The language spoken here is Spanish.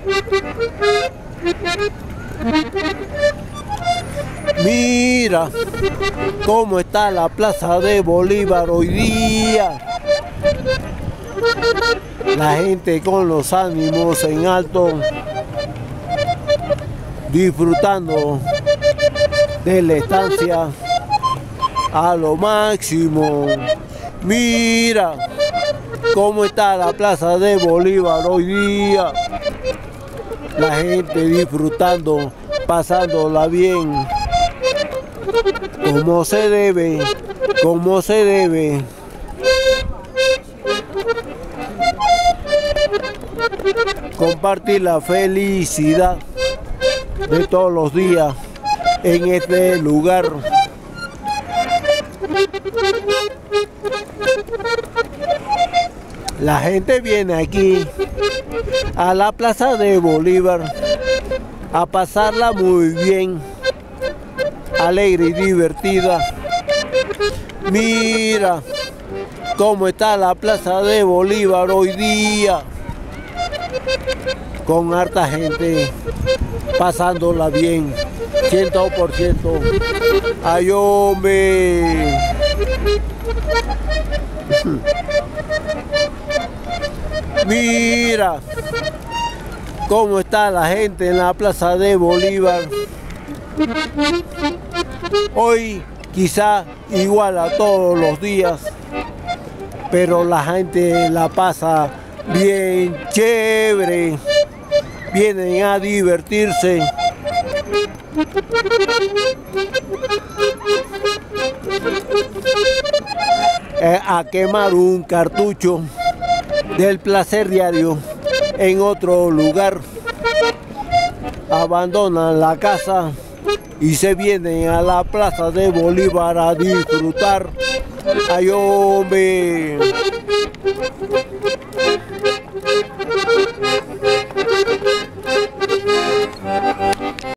Mira cómo está la Plaza de Bolívar hoy día. La gente con los ánimos en alto, disfrutando de la estancia a lo máximo. Mira cómo está la Plaza de Bolívar hoy día. La gente disfrutando, pasándola bien, como se debe, como se debe. Compartir la felicidad de todos los días en este lugar. La gente viene aquí a la Plaza de Bolívar a pasarla muy bien, alegre y divertida. Mira cómo está la Plaza de Bolívar hoy día, con harta gente pasándola bien, 100%. ¡Ay, hombre! Mira cómo está la gente en la Plaza de Bolívar. Hoy quizá igual a todos los días, pero la gente la pasa bien chévere. Vienen a divertirse. A quemar un cartucho del placer diario en otro lugar. Abandonan la casa y se vienen a la Plaza de Bolívar a disfrutar. ¡Ay, hombre!